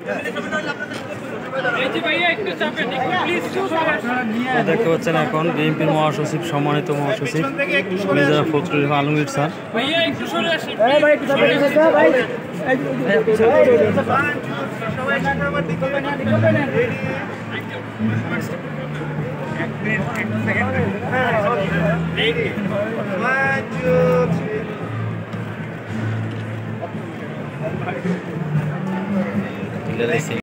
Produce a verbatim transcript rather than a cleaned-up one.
দেখতে পাচ্ছেন এখন বিএনপির মহাসচিব, সম্মানিত মহাসচিব মির্জা ফখরুল আলমগীর স্যার।